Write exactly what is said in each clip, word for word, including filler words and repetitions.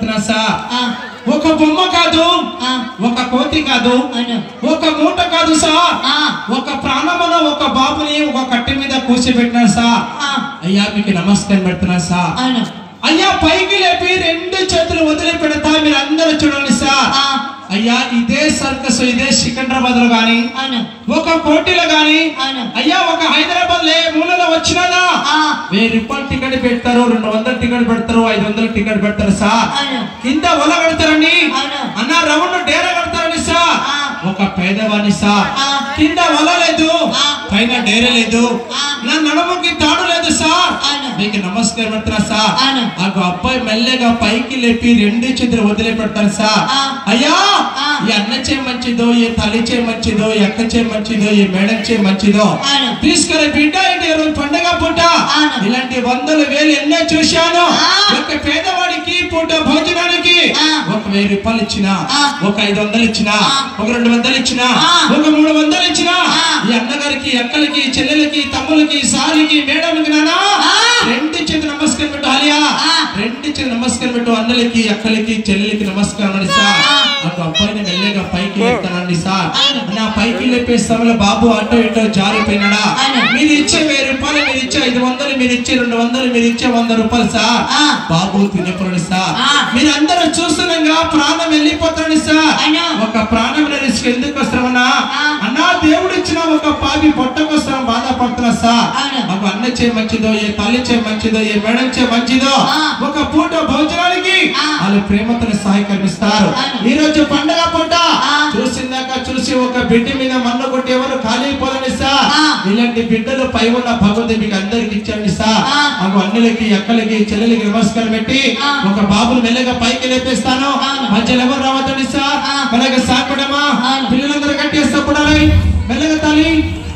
ఒక బొమ్మ కాదు, ఒక కోతి కాదు, ఒక మూట కాదు సా, ఒక ప్రాణమున ఒక బాబుని ఒక కట్టె మీద కూర్చోబెట్టినా సా. అయ్యా మీకు నమస్కారం పెడుతున్నా సా. అయ్యా పైకి లేపి రెండు చేతులు వదిలి పెడతా మీరు అందరూ చూడండి సా. అయ్యా ఇదే సర్కస్ ఇదే సికింద్రాబాద్ లో గాని ఒక కోటిలో గాని అయ్యా ఒక హైదరాబాద్ లో మూలలో వచ్చినదా వెయ్యి రూపాయలు టికెట్ పెడతారు, రెండు వందలు టికెట్ పెడతారు, ఐదు వందలు టికెట్ పెడతారు సా. కింద వల కడతారండి అన్న, రౌండ్ డేర కడతారండి సా. ఒక పేదవాణి సా, కింద వల లేదు, పైన డేర లేదు, నా నడుముకి తాడు లేదు సా. మీకు నమస్కారం పెడతారా సా. ఆ అబ్బాయి మెల్లగా పైకి లేపి రెండు చేతులు వదిలే పెడతారు సా. అయ్యా ఈ అన్న చే మంచిదో, ఏ తల్లి చే మంచిదో, ఎక్క చే మంచిదో, ఏ మేడం చే మంచిదో తీసుకుని బిడ్డ ఏంటి పండగ పూట ఇలాంటి వందలు వేలు ఎన్నో చూశాను. ఒక పేదవాడికి పూట భోజనానికి ఒక వెయ్యి రూపాయలు ఇచ్చిన, ఒక ఐదు వందలు ఇచ్చిన, ఒక రెండు వందలు ఇచ్చిన, ఒక మూడు వందలు ఇచ్చిన ఈ అన్నగారికి అక్కలకి చెల్లెలకి తమ్ములకి సారికి మేడంకి నానా రెండు చేతులు నమస్కారం పెట్టు. ఆలియా రెండు చేతులు నమస్కారం పెట్టు. అన్నలకి అక్కలకి చెల్లెలకి నమస్కారం అని సార్. ఒక అబ్బాయిని మెల్లగా పైకి లేపుతానండి సార్. నా పైకి లేపే సమయంలో బాబు అటో ఇటో జారిపోయినాడా. మీరు ఇచ్చే వెయ్యి రూపాయలు, మీరు ఇచ్చే ఐదు వందలు, మీరు ఇచ్చే రెండు వందలు, మీరు ఇచ్చే వంద రూపాయలు సార్. బాబు తినపడండి సార్. మీరు అందరూ చూస్తున్నాగా ప్రాణం వెళ్ళిపోతాడు సార్. ఒక ప్రాణం రిస్క్ ఎందుకు వస్తామన్నా అన్నా, దేవుడు ఇచ్చిన ఒక పాపి పొట్ట కోసం బాధపడుతున్నా సార్. ఒక అన్న చే మంచిదో, ఏ తల్లి చే మంచిదో, ఏ మేడం చే మంచిదో ఒక పూట భోజనానికి వాళ్ళు ప్రేమతో సహాయకరిస్తారు. ఈ రోజు పండగ పూట చూసిందాక చూసి ఒక బిడ్డ మీద మన్ను కొట్టి ఎవరు ఖాళీ అయిపోదండి సార్. ఇలాంటి బిడ్డలు పై ఉన్న భగవంతుడు మీకు అందరికి ఇచ్చండి సార్. మాకు అన్నలకి అక్కలకి చెల్లెలకి నమస్కారం పెట్టి ఒక బాబును మెల్లగా పైకి లేపేస్తాను. మధ్యలో ఎవరు రావద్దండి సార్. మెల్లగా సాపడమా పిల్లలందరూ కట్టేస్తా పడాలి మెల్లగా తాలి.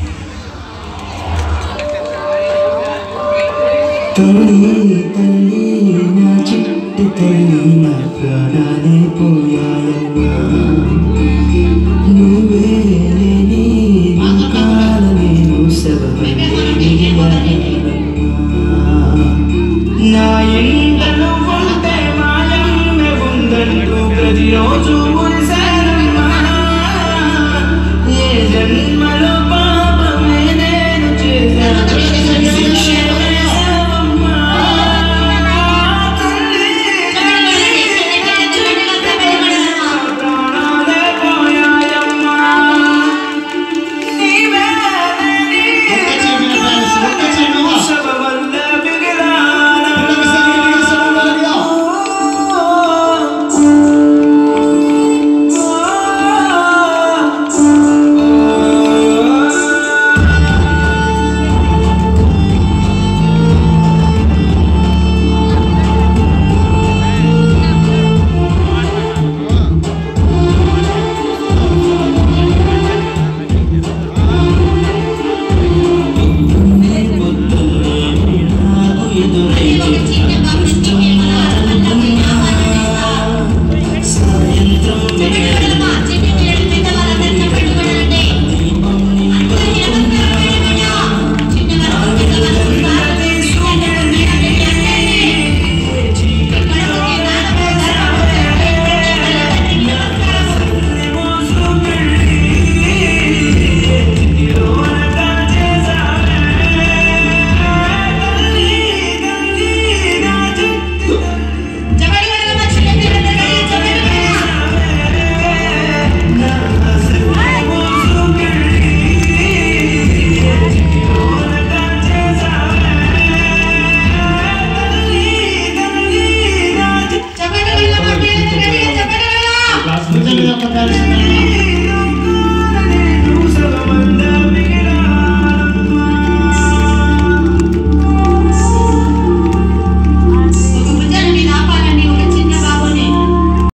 తల్లి తల్లి నా చిట్టు తల్లి నా ప్రాణాలే పోయాయమ్మా.